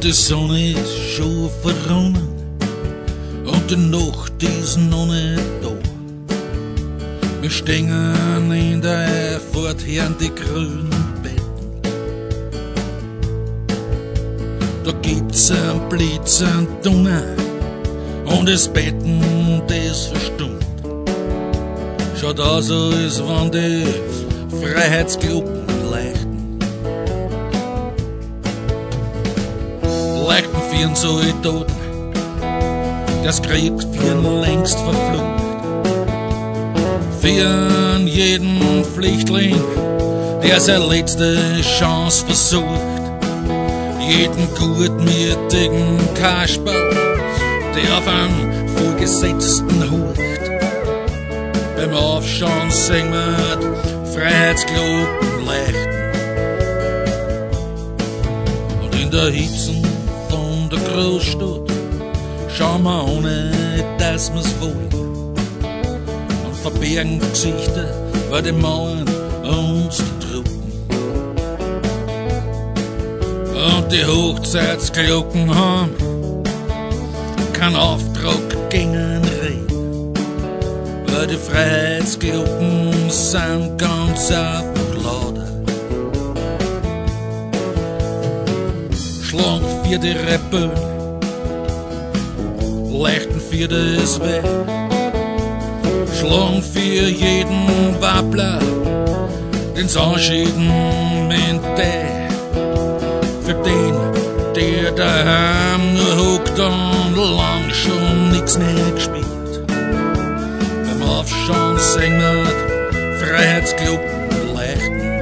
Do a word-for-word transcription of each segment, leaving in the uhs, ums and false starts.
die Sonne ist schon verronnen und die Nacht ist noch nicht da. Wir stehen in der forther die grünen Betten. Da gibt's ein Blitz, ein Donner und das Betten, das verstummt. Schaut aus, als wenn die Freiheitsglocken leuchten. Leuchten für einen Soldaten, das Krieg für ihn längst verflucht. Für jeden Flüchtling, der seine letzte Chance versucht. Jeden gutmütigen Kasperl, der auf einen Vorgesetzten hucht. Beim Aufschauen singen wir Freiheitsglocken leuchten. Und in der Hitze von der Großstadt schauen wir ohne, dass wir's wollen. Und verbergen Gesichter, weil die Mauern uns drücken. Und die Hochzeitsglocken haben keinen Auftrag gegen Reden, weil die Freiheitsglocken sind ganz einfach lauter. Schlagen für die Rebellen, leuchten für das Weg, schlagen für jeden Wappler, den's anschieden mit der. Für den, der daheim nur hockt und lang schon nix mehr gespielt. Beim Aufschauen singen wir Freiheitsglocken leuchten.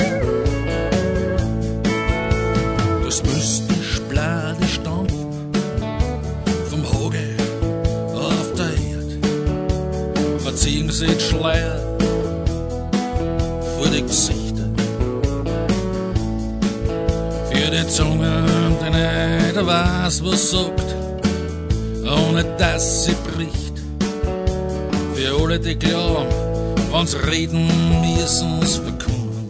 Das müssten Splade stampfen vom Hage auf der Erde. Verziehen sie die Schleier vor die Gesichter. Für die Zunge, die nicht weiß, was sagt, ohne dass sie bricht. Für alle, die glauben, wenn's reden, müssen's verkommen.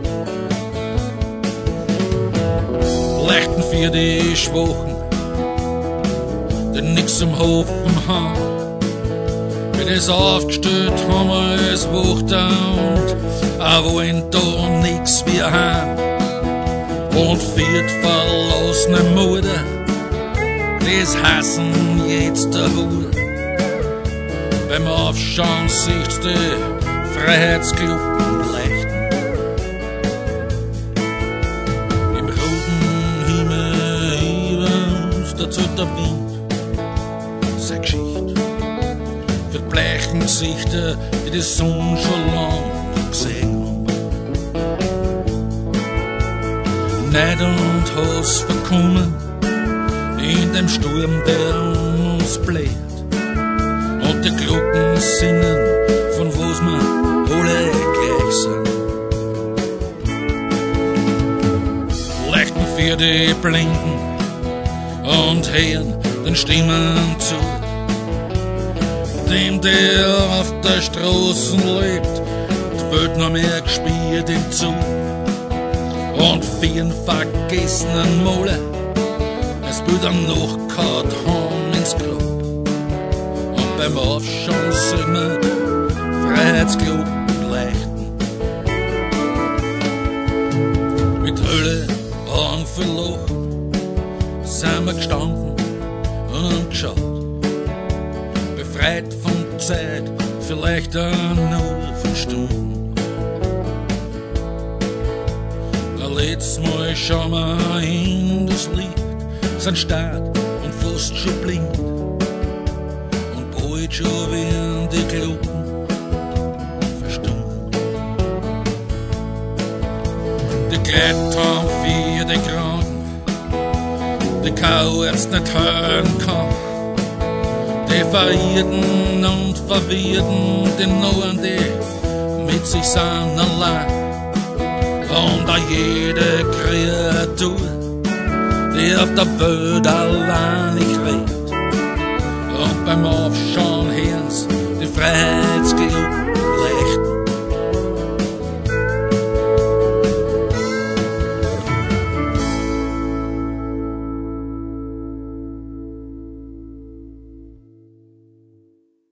Leuchten für die Schwachen, die nix zum Hoffen haben. Wie das aufgestellt haben als Wuchter und auch wollen da nix wir haben. Und für die verlassene Mutter, das hassen jetzt der Hut. Beim Aufschauen siehst du die Freiheitsglocken leuchten. Im roten Himmel über erzählt der Wind seine Geschichte. Für die bleichen Gesichter, die die Sonne schon lang gesehen haben. Neid und Hass verkommen in dem Sturm, der uns bläht. Und die Glocken singen, von wo's wir alle gleich sind. Leuchten für die Blinden und hören den Stimmen zu. Dem, der auf der Straße lebt, die Welt noch mehr gespielt ihm zu. Und vielen vergessenen Male, es wird dann noch gehauen haben ins Grab. Und beim Aufschauen sehen wir Freiheitsglocken leuchten. Mit Hölle, Augen für Lachen, sind wir gestanden und geschaut. Befreit von Zeit, vielleicht auch nur von Stunden. Letztes Mal schauen wir in das Licht, sind stark und fast schon blind. Und bald schon werden die Glocken verstummen. Die Leute haben für die Kranken, die kein Arzt nicht hören kann. Die Verirrten und Verwirrten, die Neuen, die mit sich sind allein. Und auch jede Kreatur, die auf der Welt allein nicht redet. Und beim Aufschauen hören's die Freiheitsglocken